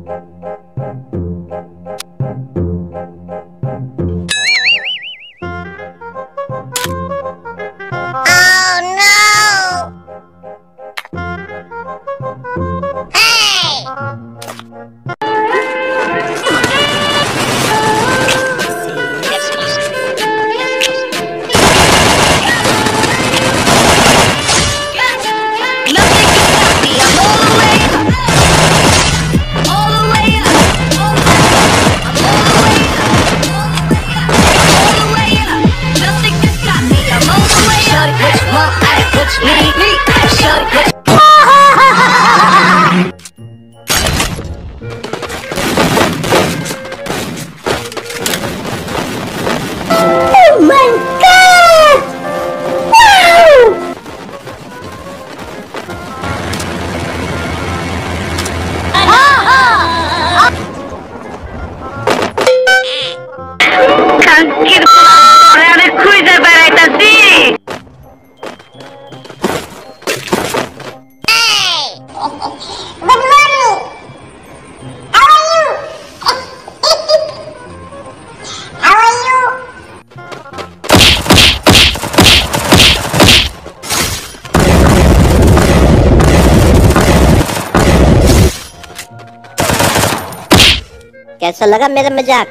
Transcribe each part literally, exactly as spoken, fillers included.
कैसा लगा मेरा मजाक?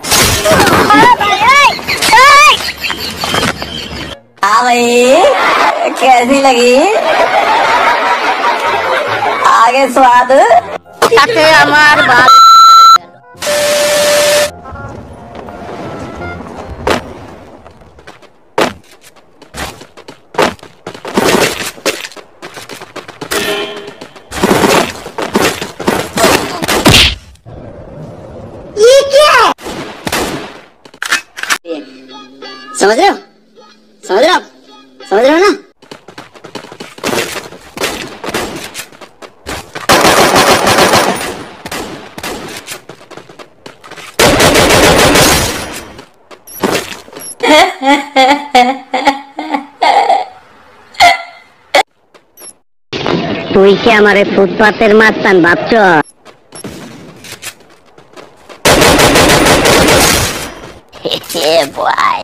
हाँ भाई, कैसी लगी? आगे स्वाद हमार बात समझ रहे हो? समझ रहे हो? समझ रहे हो ना? তুই কি আমারে ফুটপাতের মাস্তান ভাবছ? Yeah, boy.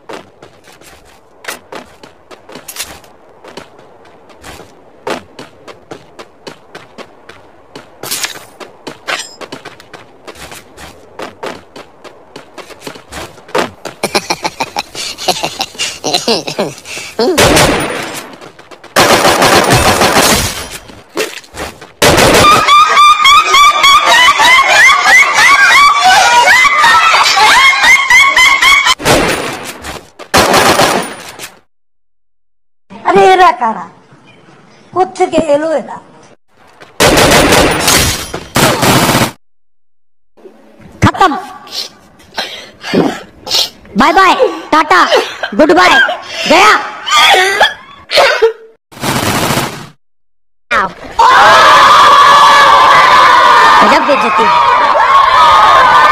अरे एरा कारा कोत्थेके एलो एरा खत्म bye bye tata goodbye गया गजब बेइज्जती